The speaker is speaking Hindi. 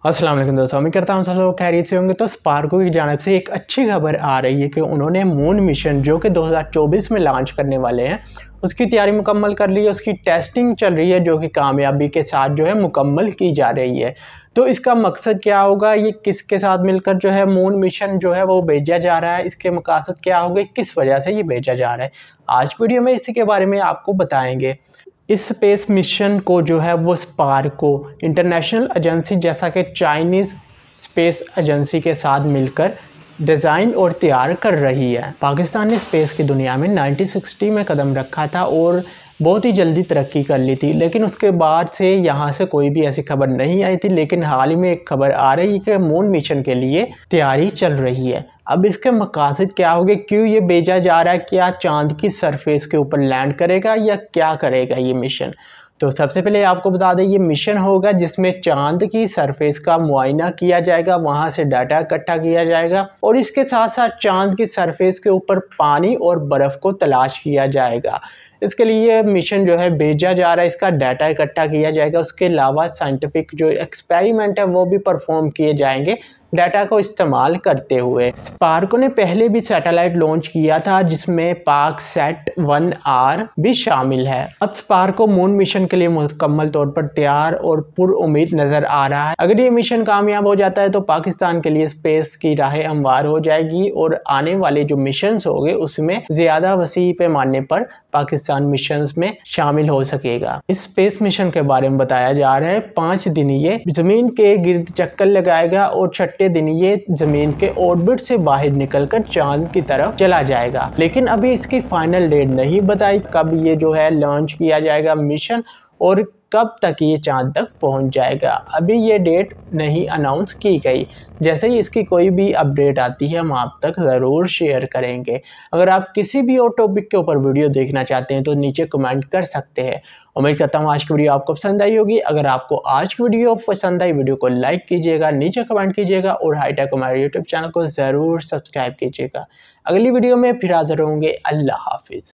अस्सलाम वालेकुम दोस्तों, उम्मीद करता हूँ सब लोग खैरियत से होंगे। तो स्पार्को की जानिब से एक अच्छी खबर आ रही है कि उन्होंने मून मिशन जो कि 2024 में लॉन्च करने वाले हैं, उसकी तैयारी मुकम्मल कर ली है। उसकी टेस्टिंग चल रही है जो कि कामयाबी के साथ जो है मुकम्मल की जा रही है। तो इसका मकसद क्या होगा, ये किसके साथ मिलकर जो है मून मिशन जो है वो भेजा जा रहा है, इसके मकसद क्या होंगे, किस वजह से ये भेजा जा रहा है, आज वीडियो में इसी के बारे में आपको बताएंगे। इस स्पेस मिशन को जो है वो स्पार्को इंटरनेशनल एजेंसी जैसा कि चाइनीज़ स्पेस एजेंसी के साथ मिलकर डिज़ाइन और तैयार कर रही है। पाकिस्तान ने स्पेस की दुनिया में 1960 में कदम रखा था और बहुत ही जल्दी तरक्की कर ली थी, लेकिन उसके बाद से यहाँ से कोई भी ऐसी खबर नहीं आई थी। लेकिन हाल ही में एक खबर आ रही है कि मून मिशन के लिए तैयारी चल रही है। अब इसके मकासद क्या होंगे, क्यों ये भेजा जा रहा है, क्या चांद की सरफेस के ऊपर लैंड करेगा या क्या करेगा ये मिशन। तो सबसे पहले आपको बता दें, ये मिशन होगा जिसमें चांद की सरफेस का मुआयना किया जाएगा, वहां से डाटा इकट्ठा किया जाएगा और इसके साथ साथ चांद की सरफेस के ऊपर पानी और बर्फ़ को तलाश किया जाएगा। इसके लिए मिशन जो है भेजा जा रहा है, इसका डाटा इकट्ठा किया जाएगा। उसके अलावा साइंटिफिक जो एक्सपेरिमेंट है वो भी परफॉर्म किए जाएंगे डाटा को इस्तेमाल करते हुए। स्पार्को ने पहले भी सैटेलाइट लॉन्च किया था जिसमें पाकसैट 1R भी शामिल है। अब स्पार्को मून मिशन के लिए मुकम्मल तौर पर तैयार और पुरउम्मीद नजर आ रहा है। अगर ये मिशन कामयाब हो जाता है तो पाकिस्तान के लिए स्पेस की राहें हमवार हो जाएगी और आने वाले जो मिशन होंगे उसमें ज्यादा वसी पैमाने पर पाकिस्तान मिशंस में शामिल हो सकेगा। इस स्पेस मिशन के बारे में बताया जा रहा है 5 दिन ये जमीन के गिर्द चक्कर लगाएगा और छठे दिन ये जमीन के ऑर्बिट से बाहर निकलकर चांद की तरफ चला जाएगा। लेकिन अभी इसकी फाइनल डेट नहीं बताई कब ये जो है लॉन्च किया जाएगा मिशन और कब तक ये चांद तक पहुंच जाएगा। अभी ये डेट नहीं अनाउंस की गई। जैसे ही इसकी कोई भी अपडेट आती है हम आप तक ज़रूर शेयर करेंगे। अगर आप किसी भी और टॉपिक के ऊपर वीडियो देखना चाहते हैं तो नीचे कमेंट कर सकते हैं। उम्मीद करता हूँ आज की वीडियो आपको पसंद आई होगी। अगर आपको आज की वीडियो पसंद आई, वीडियो को लाइक कीजिएगा, नीचे कमेंट कीजिएगा और हाईटेक हमारे यूट्यूब चैनल को ज़रूर सब्सक्राइब कीजिएगा। अगली वीडियो में फिर हाजिर होंगे। अल्लाह हाफिज़।